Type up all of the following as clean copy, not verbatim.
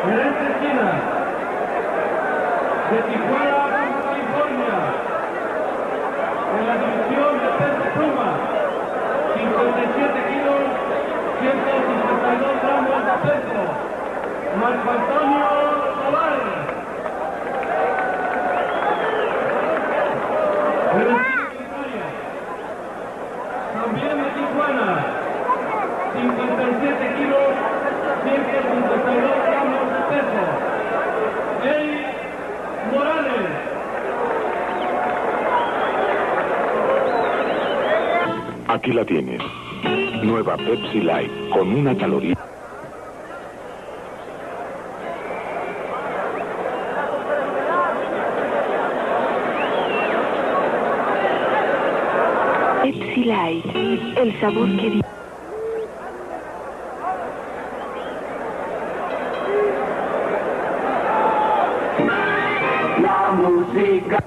En esta esquina, de Tijuana, California, en la división de peso pluma, 57 kilos, 152 gramos de peso, Marco Antonio Tovar. En la esquina, también de Tijuana, 57 kilos, 152 gramos de peso, Eric Morales. Aquí la tienes. Nueva Pepsi Light con una caloría. Pepsi Light, el sabor que... La música.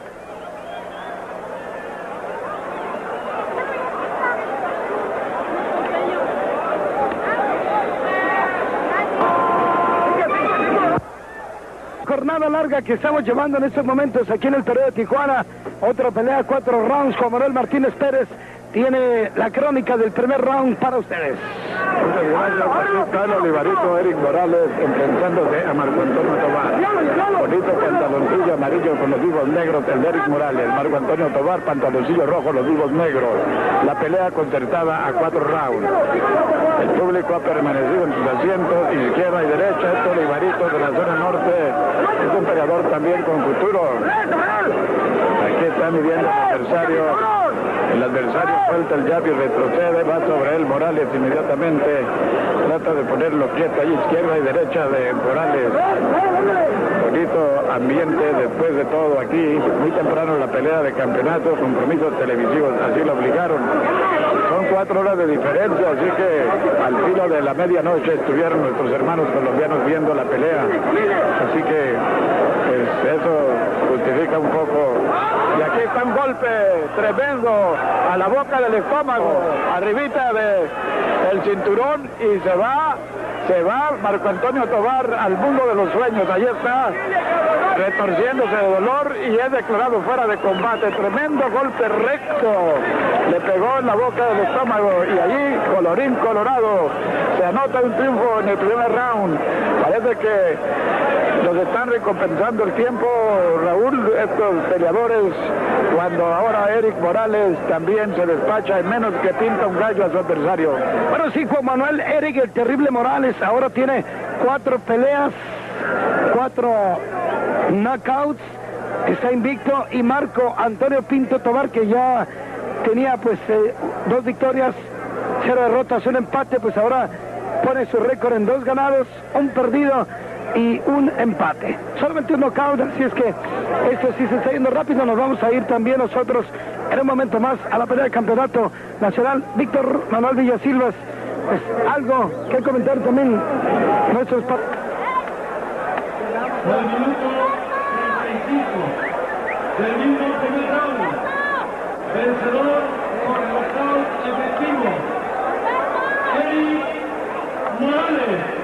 Jornada larga que estamos llevando en estos momentos aquí en el Toreo de Tijuana. Otra pelea, 4 rounds. Juan Manuel Martínez Pérez tiene la crónica del primer round para ustedes. Muchas gracias. Aquí está el Olivarito Eric Morales enfrentándose a Marco Antonio Tovar. Bonito pantaloncillo amarillo con los vivos negros del Eric Morales. Marco Antonio Tovar, pantaloncillo rojo, los vivos negros. La pelea concertada a 4 rounds. El público ha permanecido en sus asientos, izquierda y derecha. Este Olivarito de la zona norte es un peleador también con futuro. Aquí está midiendo el adversario. El adversario suelta el jab y retrocede, va sobre él Morales inmediatamente. Trata de ponerlo quieto ahí, izquierda y derecha de Morales. Bonito ambiente después de todo aquí. Muy temprano la pelea de campeonato, compromisos televisivos, así lo obligaron. Son 4 horas de diferencia, así que al filo de la medianoche estuvieron nuestros hermanos colombianos viendo la pelea. Así que pues eso justifica un poco. Y aquí está un golpe tremendo a la boca del estómago, arribita del cinturón, y se va Marco Antonio Tovar al mundo de los sueños. Allí está, retorciéndose de dolor, y es declarado fuera de combate. Tremendo golpe recto, le pegó en la boca del estómago, y allí, colorín colorado, se anota un triunfo en el primer round. Parece que los están recompensando el tiempo, Raúl, estos peleadores, cuando ahora Eric Morales también se despacha en menos que pinta un gallo a su adversario. Bueno, sí, Juan Manuel, Eric el Terrible Morales ahora tiene 4 peleas, 4 knockouts, está invicto, y Marco Antonio Pinto Tovar, que ya tenía pues 2 victorias, 0 derrotas, 1 empate, pues ahora pone su récord en 2 ganados, 1 perdido y 1 empate. Solamente un knockout, así es que esto sí se está yendo rápido. Nos vamos a ir también nosotros en un momento más a la pelea de campeonato nacional. Víctor Manuel Villasilvas, pues algo que comentar también nuestros... Por el minuto 35 del mismo primer round, vencedor por nocaut efectivo, Eric Morales.